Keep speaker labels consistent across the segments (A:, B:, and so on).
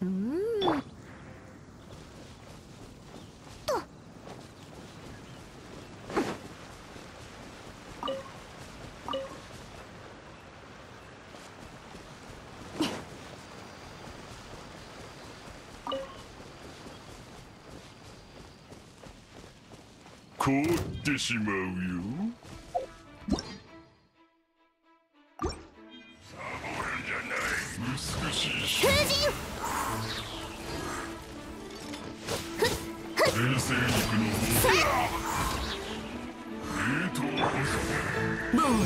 A: と。
B: 凍ってしまうよ。美しいし
A: 風神
B: 冷静肉の冷凍
A: ボン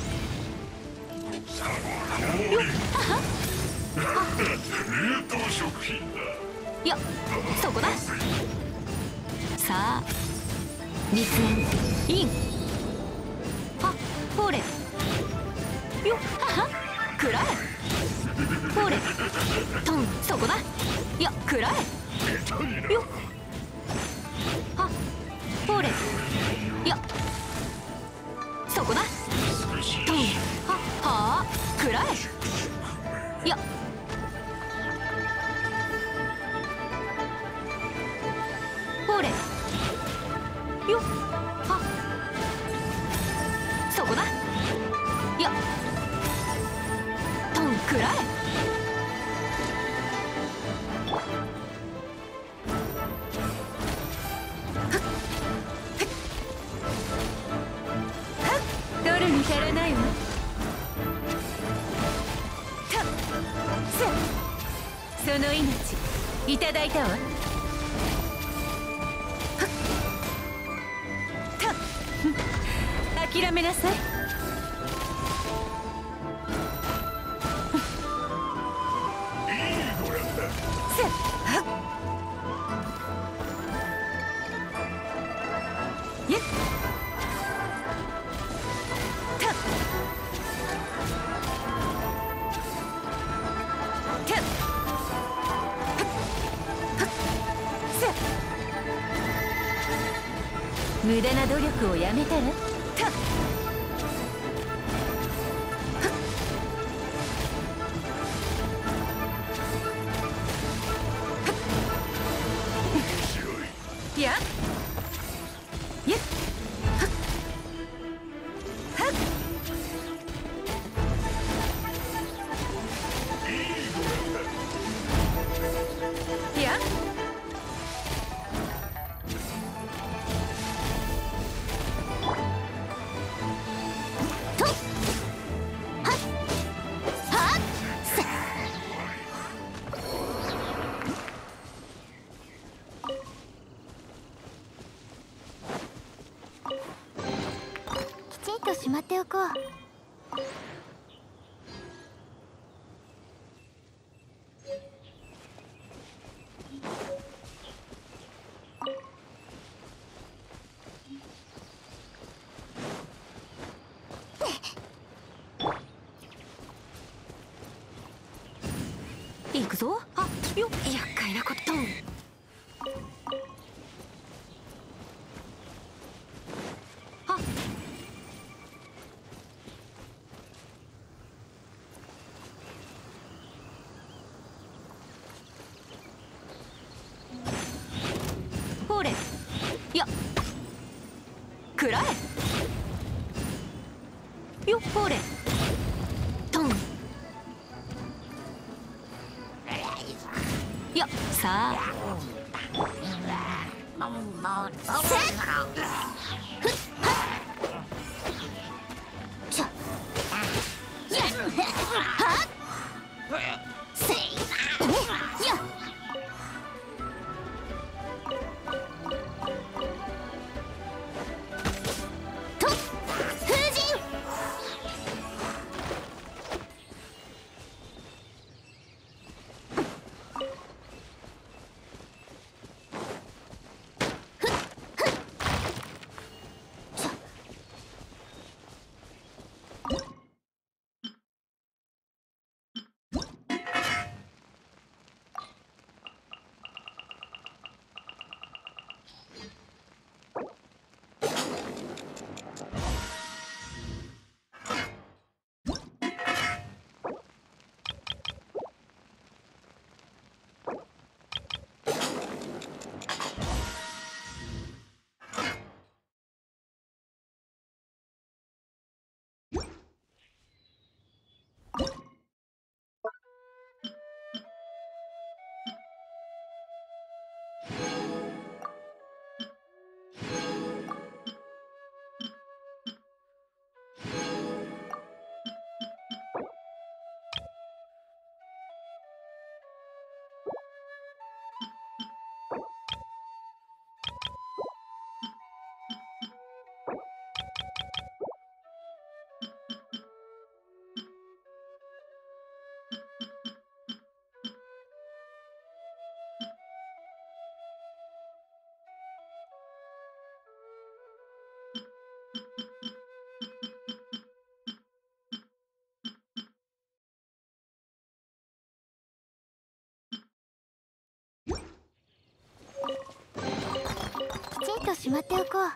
B: 冷凍食品だ。
A: よっそこだ。さあ熱演インはほれよっははくらえほれトンそこだよっくらえよっはほれよっそこだトンははあくらえよっほれよっはそこだよっトンくらえ取るに足らないわ。たっその命いただいたわ。諦めなさい。やったた無駄な努力をやめたらたやっやっはっはっやっとはっはっせきちんとしまっておこう。行くぞ。あよっ厄介なこと。はっほれよっくらえよっほれトンよっさあせっふっはっちょやっはっせいやっと風神
C: しまっておこう。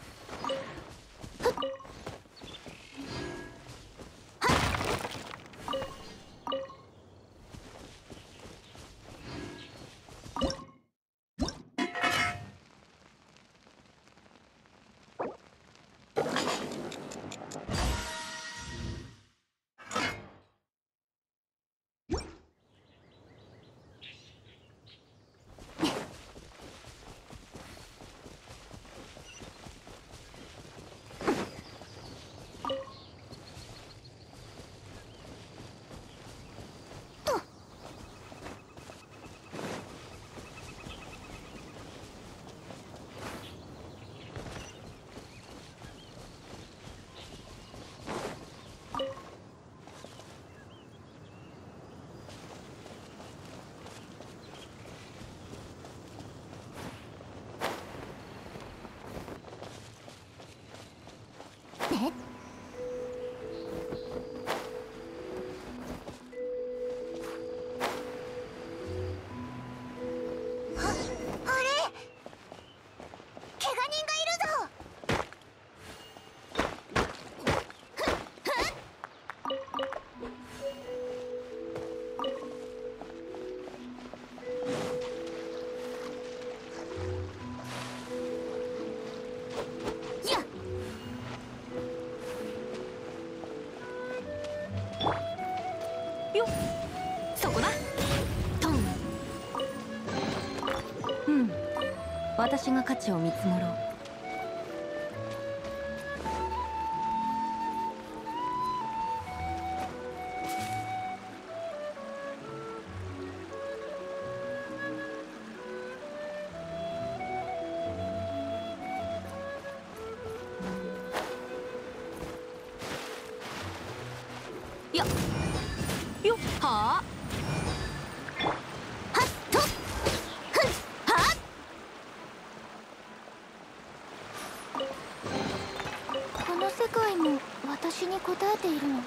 A: よっ、そこだ。トン。私が価値を見積もろう。よっよっ、はあ。はっとっ、ふん、は
C: この世界も私に答えているの？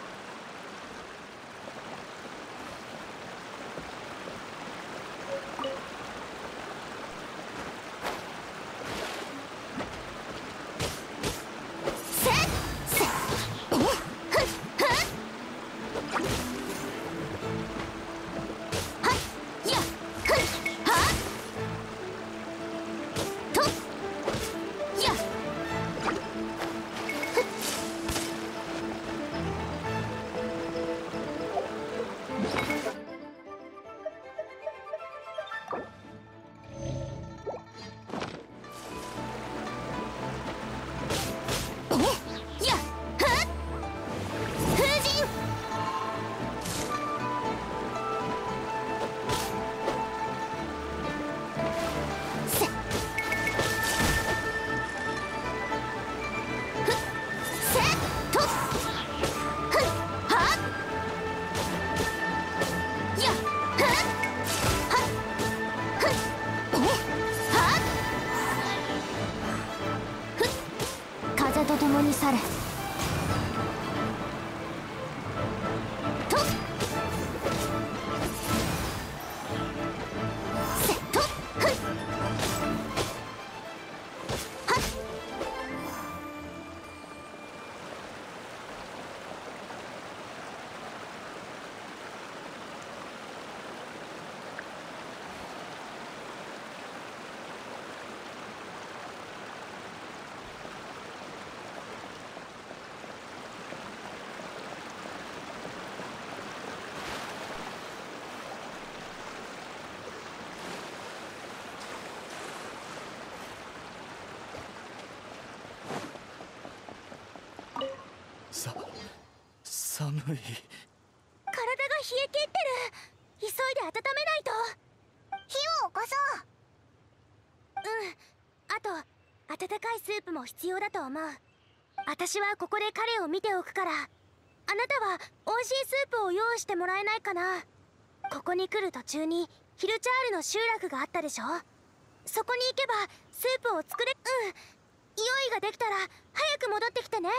C: 風と共に去れ。とっ、せっとっ、ふん、はっ。
D: 寒い。
C: 体が冷え切ってる。急いで温めないと。火を起こそう。あと温かいスープも必要だと思う。私はここで彼を見ておくから、あなたは美味しいスープを用意してもらえないかな。ここに来る途中にヒルチャールの集落があったでしょ。そこに行けばスープを作れ。用意ができたら早く戻ってきてね。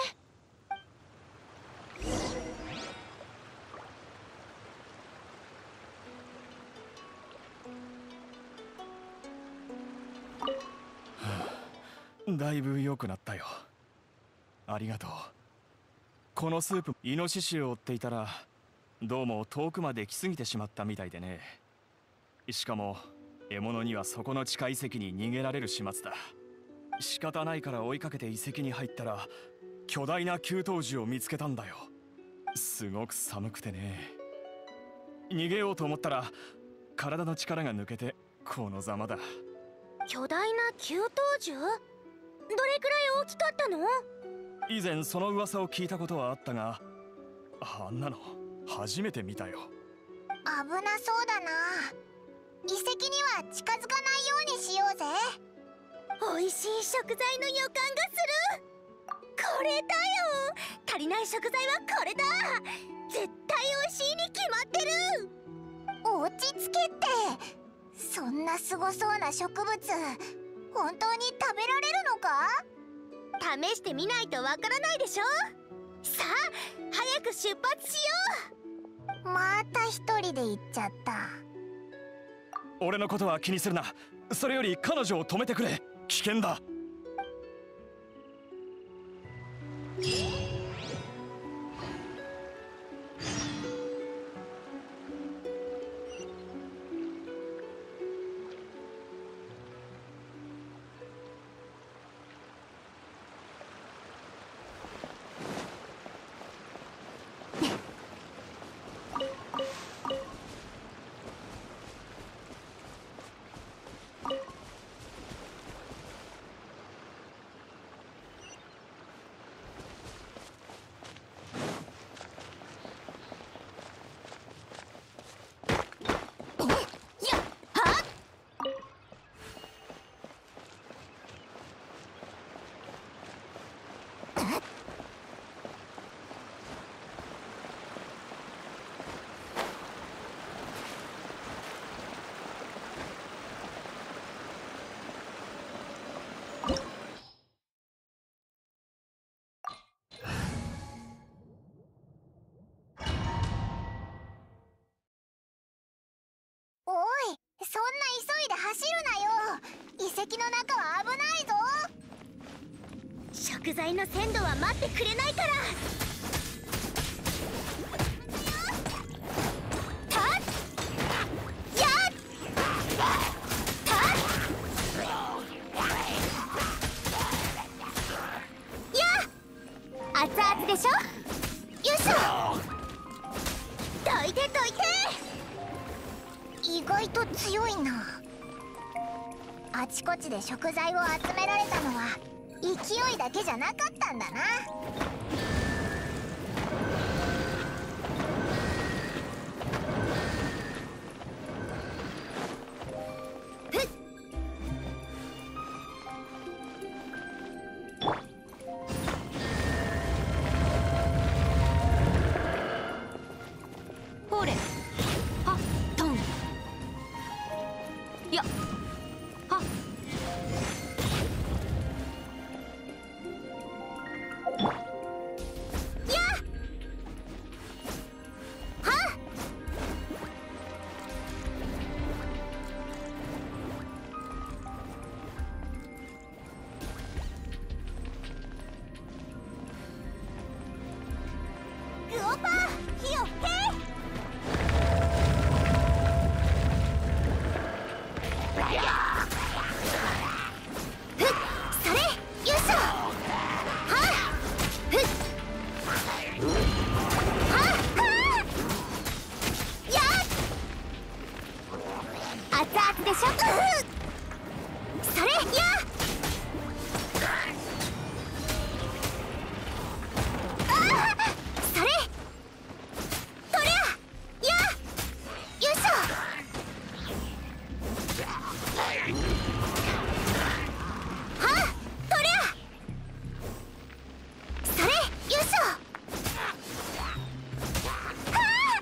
D: だいぶ良くなったよ。ありがとう。このスープ、イノシシを追っていたらどうも遠くまで来すぎてしまったみたいでね。しかも獲物にはそこの地下遺跡に逃げられる始末だ。仕方ないから追いかけて遺跡に入ったら巨大な弓刀樹を見つけたんだよ。すごく寒くてね。逃げようと思ったら体の力が抜けてこのざまだ。
C: 巨大な弓刀樹？どれくらい大きかったの？
D: 以前その噂を聞いたことはあったが、あんなの初めて見たよ。
E: 危なそうだな。遺跡には近づかないようにしようぜ。
C: 美味しい食材の予感がする。これだよ。足りない食材はこれだ。絶対美味しいに決まってる。
E: 落ち着けって。そんなすごそうな植物、本当に食べられるのか？
C: 試してみないとわからないでしょ。さあ早く出発しよ
E: う。また一人で行っちゃった。
D: 俺のことは気にするな。それより彼女を止めてくれ。危険だ。
E: おい、そんな急いで走るなよ。遺跡の中は危ないぞ。
C: 食材の鮮度は待ってくれないから。たっやったっやっ熱々でしょ。よいしょ。どいてどいて。
E: 意外と強いな。あちこちで食材を集められたのは勢いだけじゃなかったんだな。
A: ほれはっトンやはっ
E: グオパー火を吹け。
C: それよいしょ。はっふっはっやっ熱々でしょ。それやっそれとりゃやよいしょ。はっとりゃそれよいしょ。はっ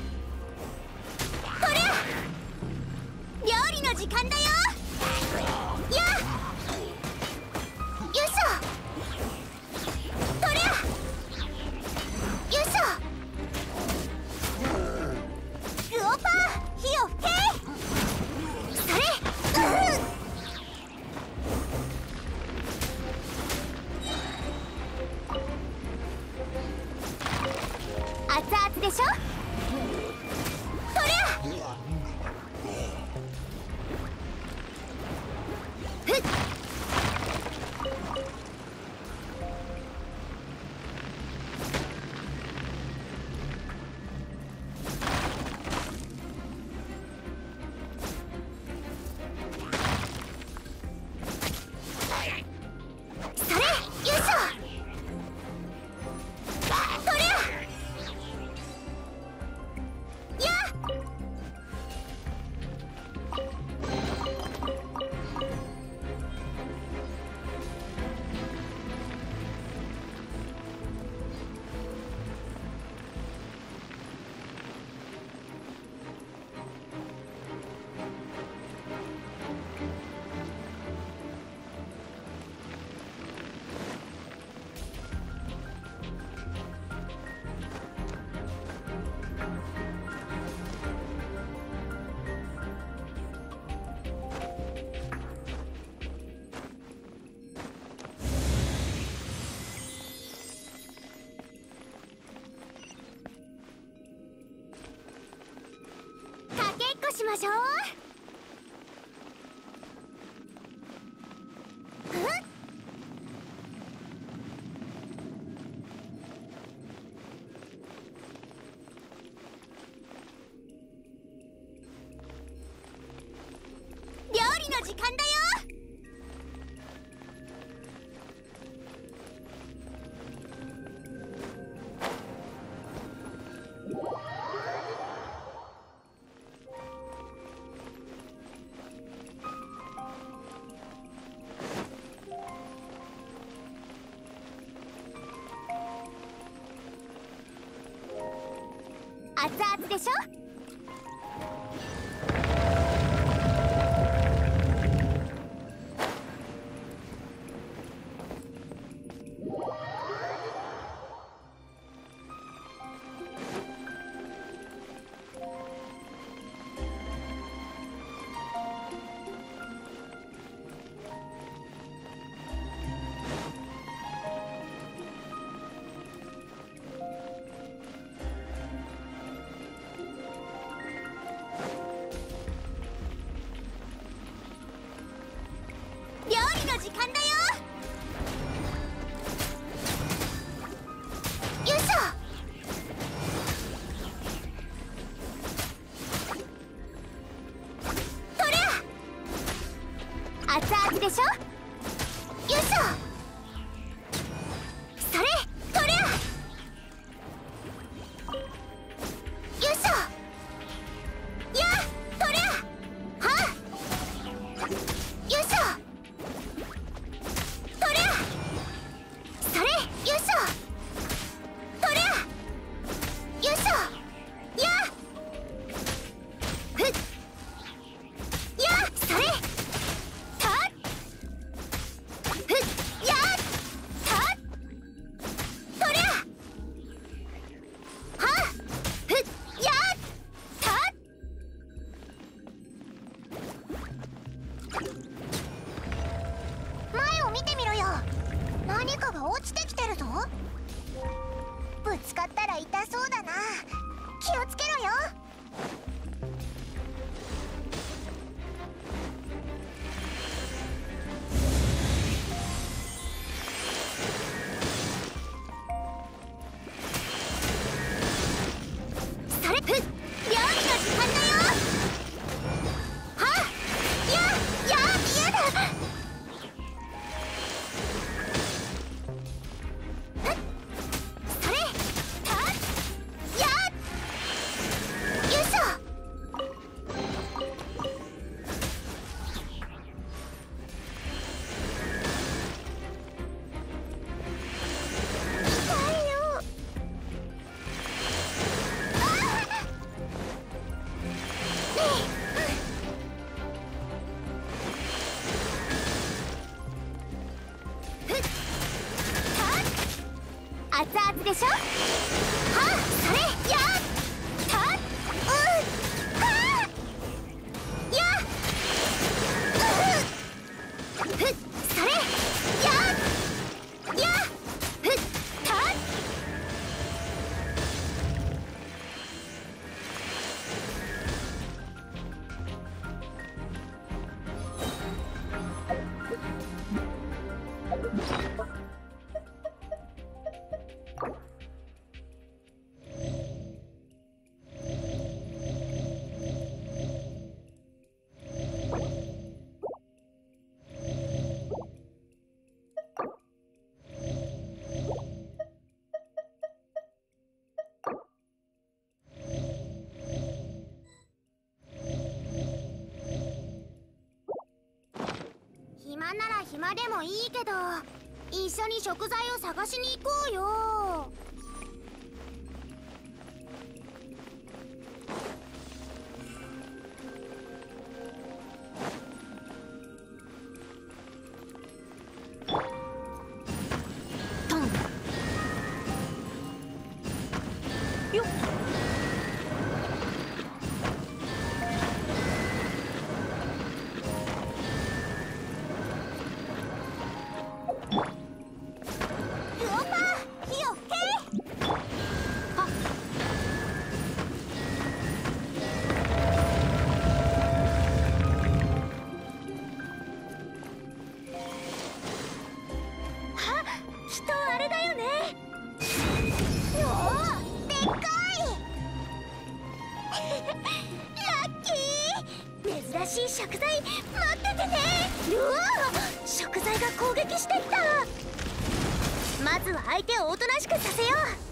C: とりゃ料理の時間だよ。やよいしょ。とりゃよいしょ。グオパー火を吹け。それしましょう。料理の時間だよ。熱々でしょ。料理の時間だよ。よいしょ。とりゃ熱々でしょ。よいしょ。それとりゃよいしょ。やとりゃはあよいしょ。とりゃそれよいしょ。とりゃよいしょ。やふっやそれたふっやたとりゃはふっやた前を見てみろよ。何かが落ちてきてるぞ。ぶつかったら痛そうだな。気をつけろよ。それふっ料理の時間だよ。はっやだそれたやよいしょ。痛いよ。熱々でしょ。はあそれやたはあやふっそれやふった暇なら暇でもいいけど一緒に食材を探しに行こうよ。
A: トンよっ。
C: ルオパ火を珍しい食材待っててね。うわー、食材が攻撃してきた。まずは相手をおとなしくさせよう。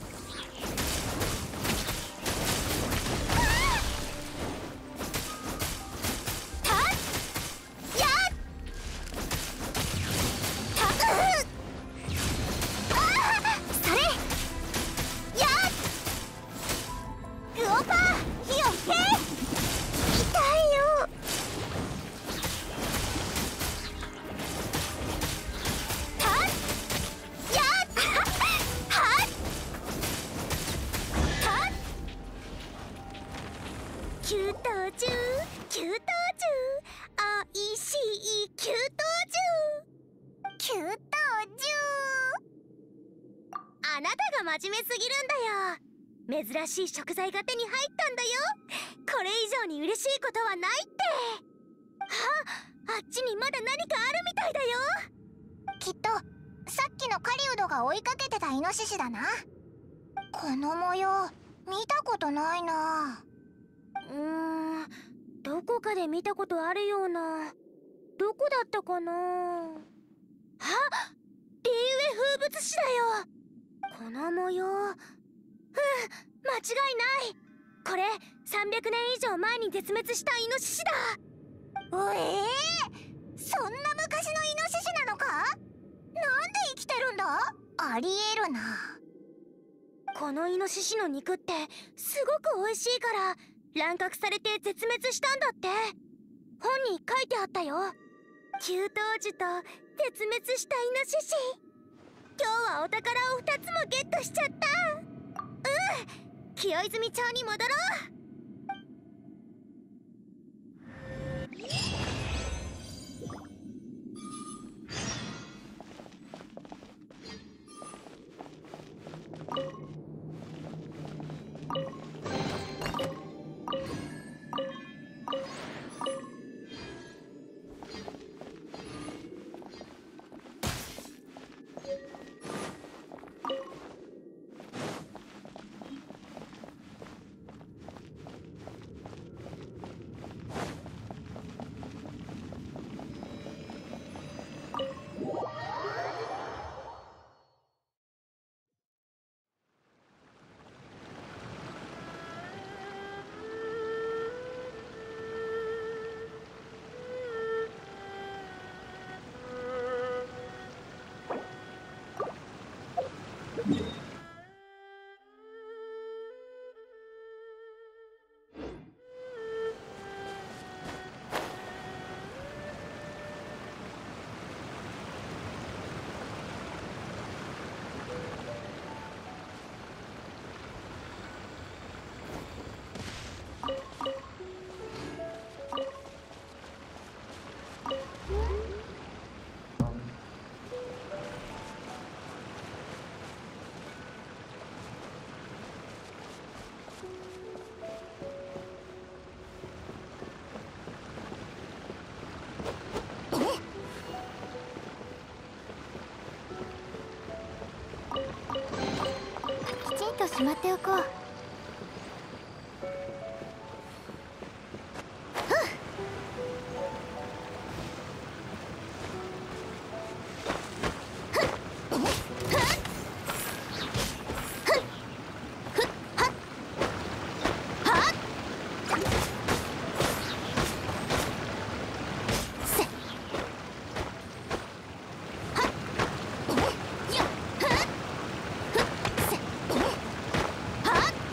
C: 給湯中、給湯中、おいしい給湯中、給湯中。あなたが真面目すぎるんだよ。珍しい食材が手に入ったんだよ。これ以上に嬉しいことはないって。あっちにまだ何かあるみたいだよ。
E: きっとさっきの狩人が追いかけてたイノシシだな。この模様見たことないな。
C: どこかで見たことあるような。どこだったかな。あ、リーウェ風物詩だよ。この模様、間違いない。これ300年以上前に絶滅したイノシシだ。
E: そんな昔のイノシシなのか。なんで生きてるんだ。ありえるな。
C: このイノシシの肉ってすごく美味しいから乱獲されて絶滅したんだって。本に書いてあったよ。給湯樹と絶滅したイノシシ。今日はお宝を2つもゲットしちゃった。清泉町に戻ろう。
E: きちんとしまっておこう。はっ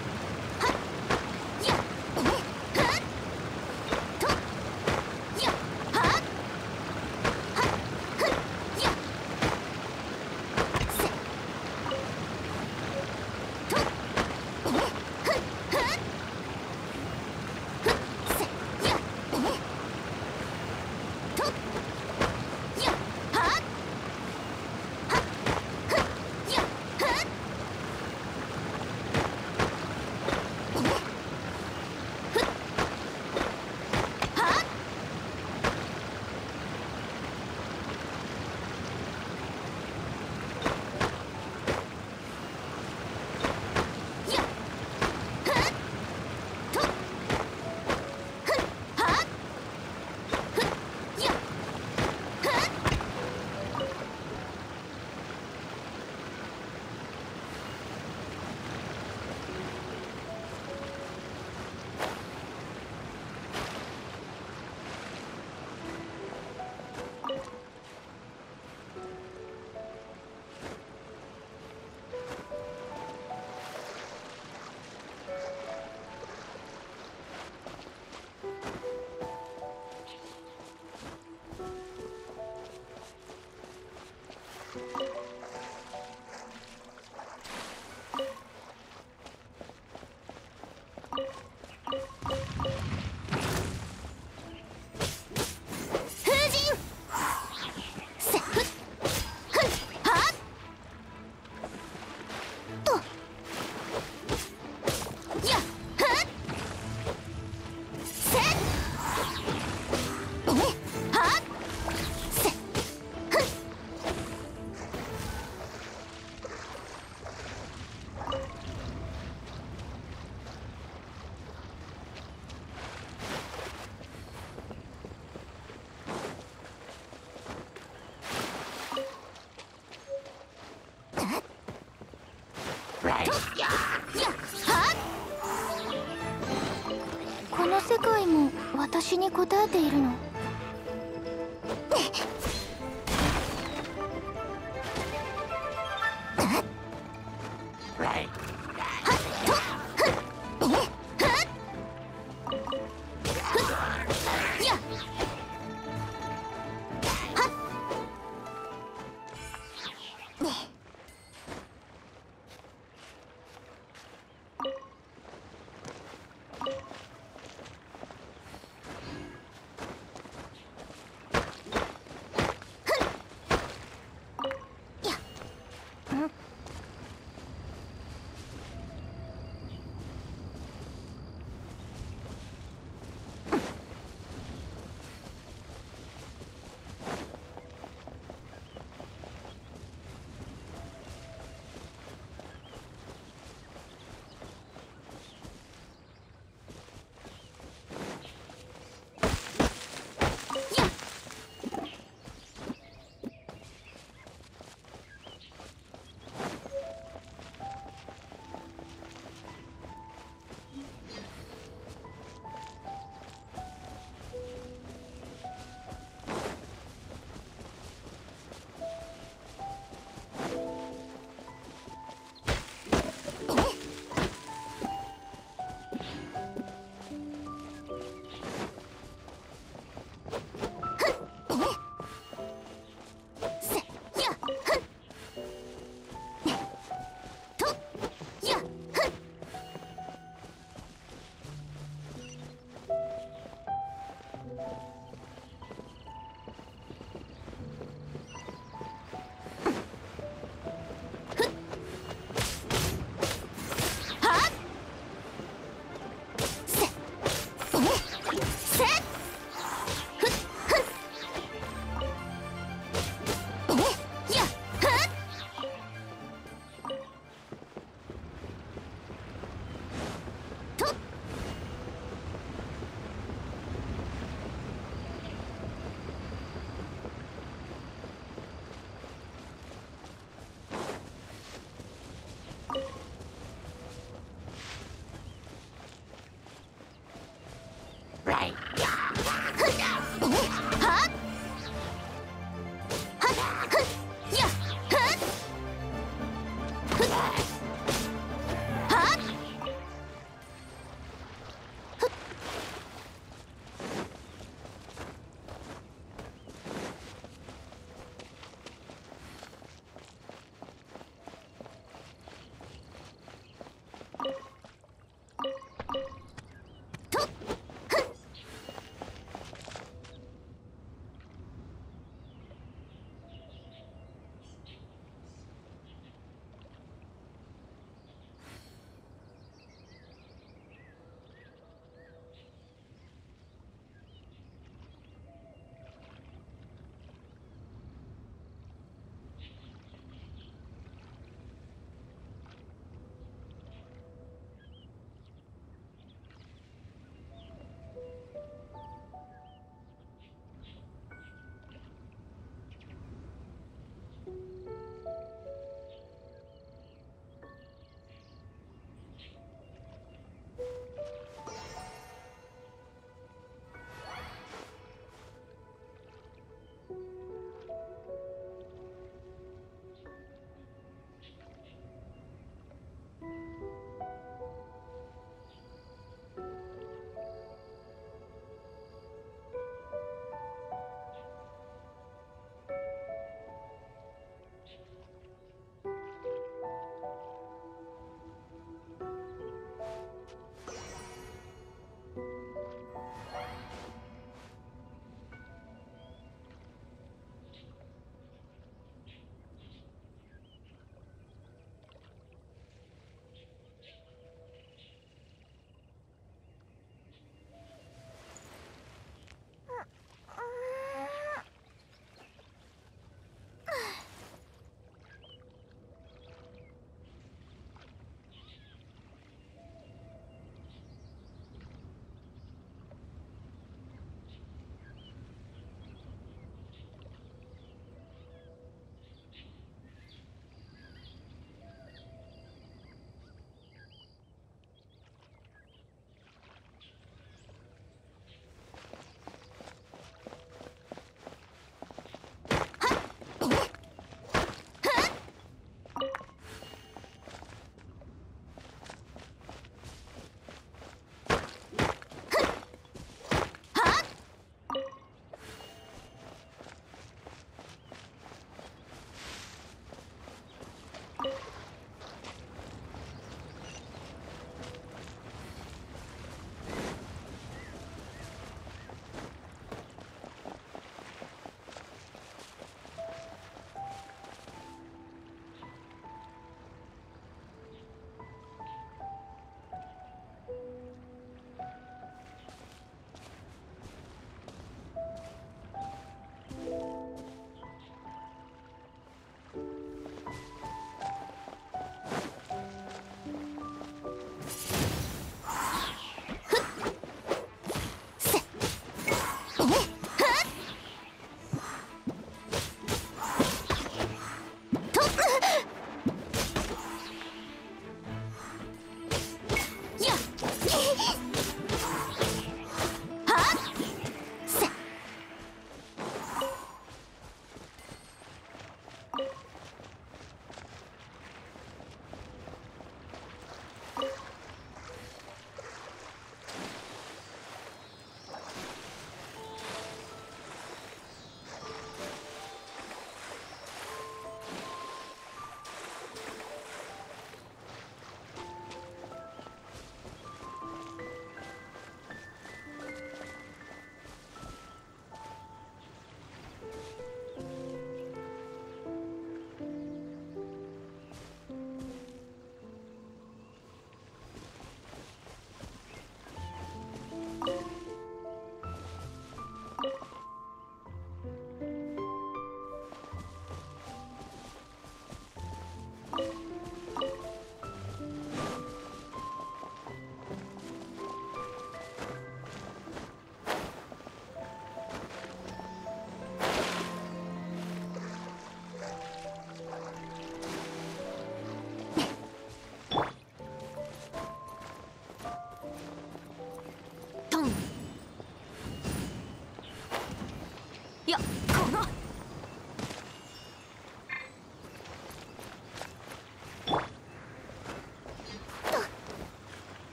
C: 界も私に答えているの？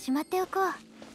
C: しまっておこう。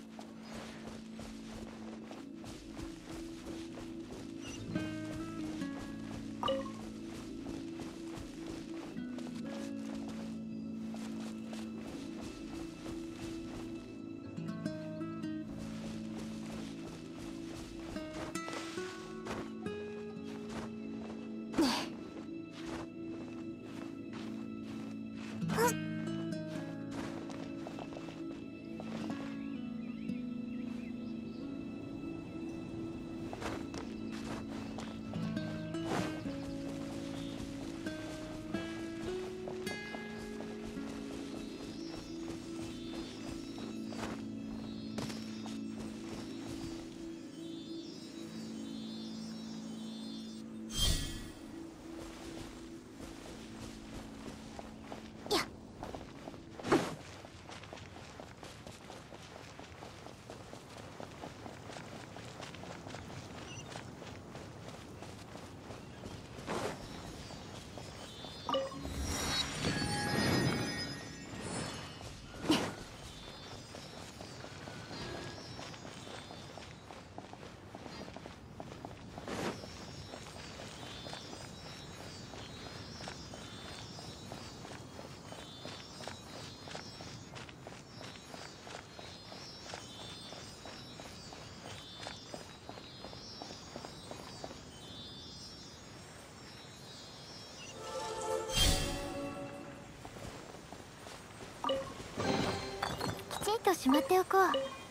C: きちんとしまっておこう。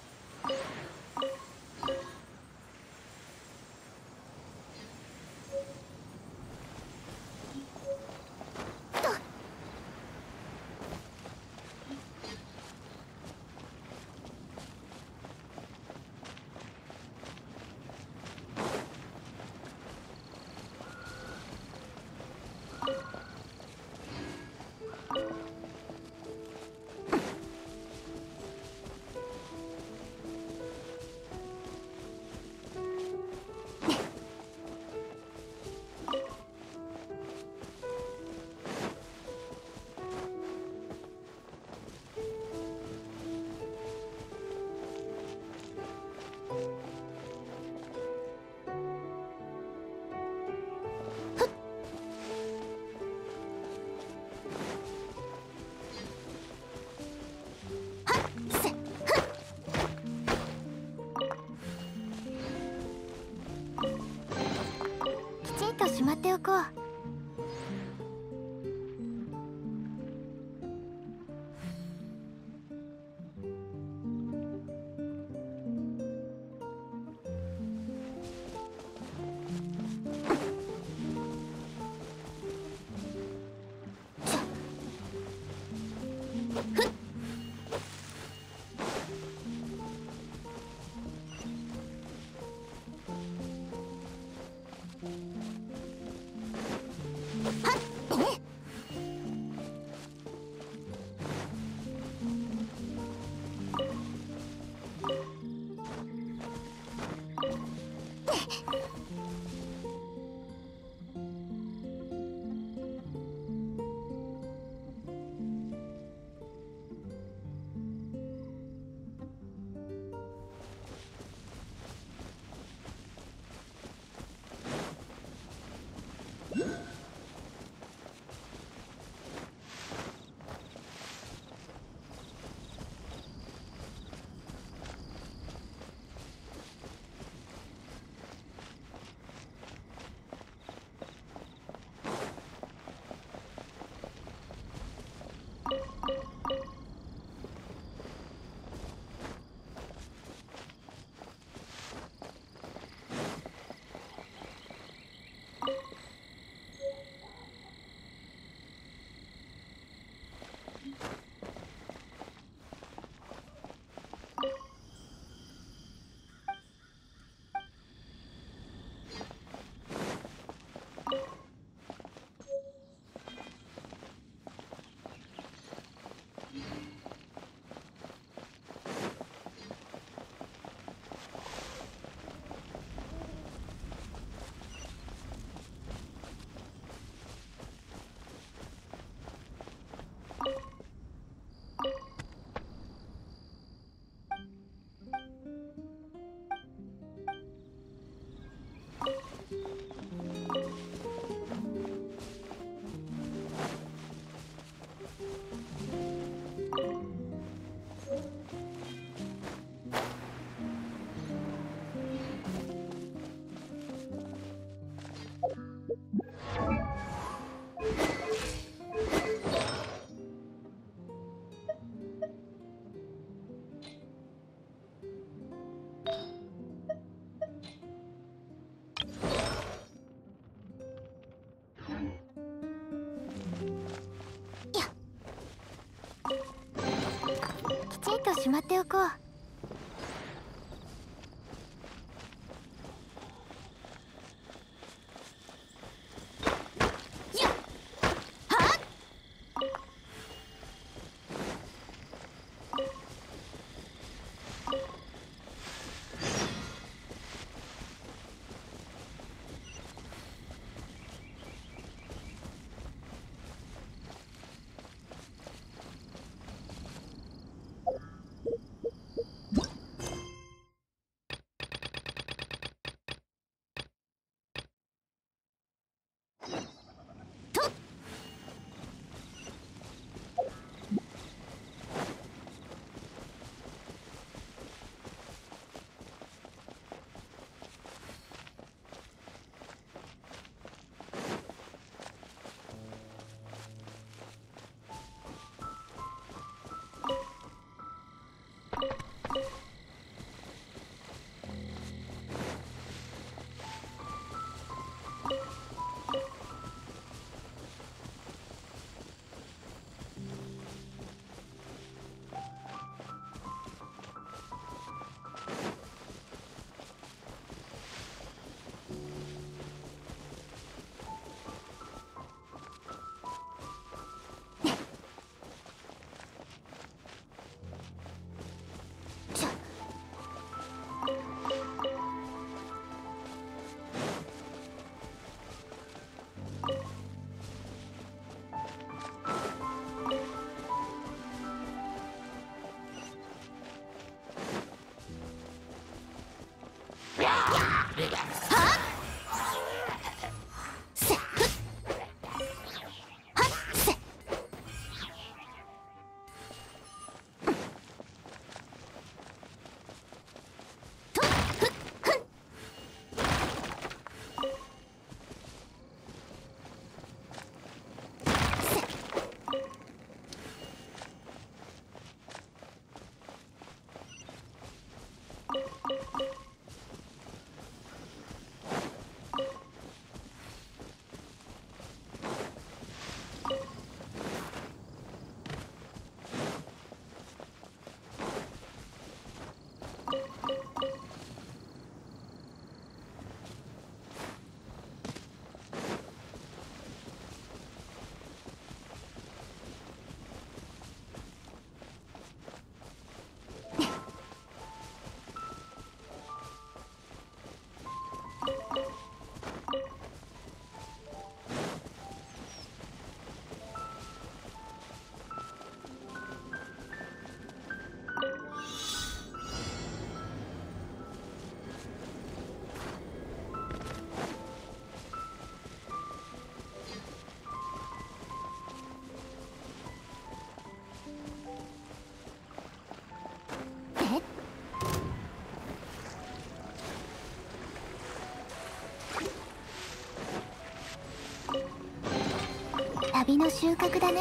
C: きちんとしまっておこう。
E: きちんとしまっておこう。旅の収穫だね。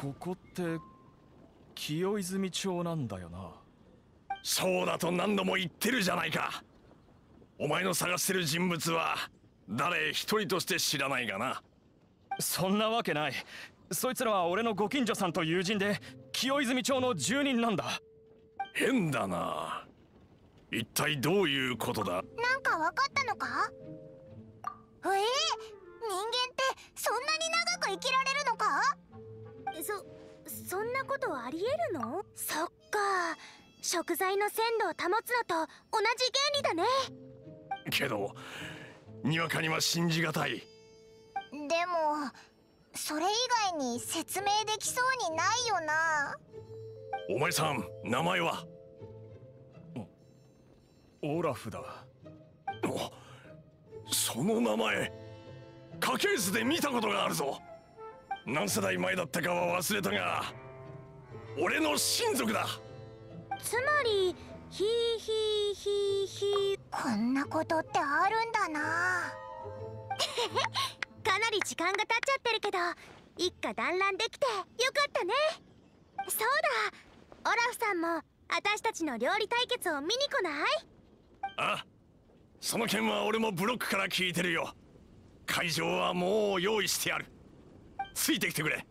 D: ここって清泉町なんだよな。
F: そうだと何度も言ってるじゃないか。お前の探してる人物は誰一人として知らないがな。
D: そんなわけない。そいつらは俺のご近所さんと友人で清泉町の住人なんだ。
F: 変だな。一体どういうことだ。
E: なんか分かったのか？人間ってそんなに長く生きられるのか？
C: そんなことありえるの？そっか、食材の鮮度を保つのと同じ原理だね。
F: けどにわかには信じがたい。
E: でもそれ以外に説明できそうにないよな。
F: お前さん、名前は？
D: オラフだ。
F: その名前家系図で見たことがあるぞ。何世代前だったかは忘れたが俺の親族だ。
C: つまりヒーヒーヒーヒー。
E: こんなことってあるんだな。
C: かなり時間が経っちゃってるけど一家団らんできてよかったね。そうだ、オラフさんも私たちの料理対決を見に来ない？
F: あ、その件は俺もブロックから聞いてるよ。会場はもう用意してある。ついてきてくれ。